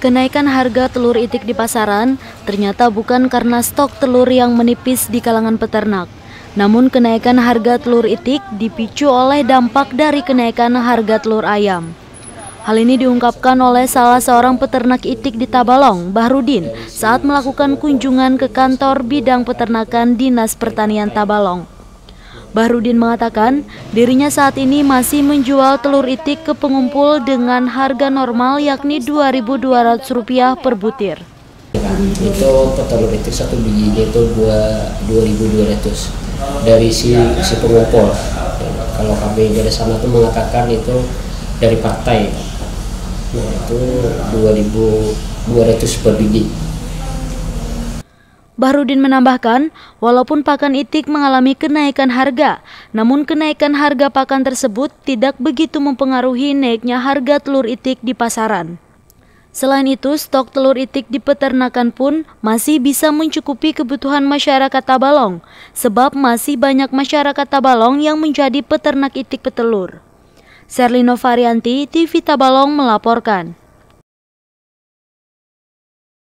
Kenaikan harga telur itik di pasaran ternyata bukan karena stok telur yang menipis di kalangan peternak. Namun kenaikan harga telur itik dipicu oleh dampak dari kenaikan harga telur ayam. Hal ini diungkapkan oleh salah seorang peternak itik di Tabalong, Bahrudin, saat melakukan kunjungan ke kantor bidang peternakan Dinas Pertanian Tabalong. Bahrudin mengatakan dirinya saat ini masih menjual telur itik ke pengumpul dengan harga normal yakni Rp2.200 per butir. Itu telur itik satu bijinya itu 2.200 dari si pengumpul. Kalau kami dari sana tuh mengatakan itu dari partai, nah itu 2.200 per biji. Bahrudin menambahkan, walaupun pakan itik mengalami kenaikan harga, namun kenaikan harga pakan tersebut tidak begitu mempengaruhi naiknya harga telur itik di pasaran. Selain itu, stok telur itik di peternakan pun masih bisa mencukupi kebutuhan masyarakat Tabalong, sebab masih banyak masyarakat Tabalong yang menjadi peternak itik petelur. Serlino Varianti, TV Tabalong melaporkan.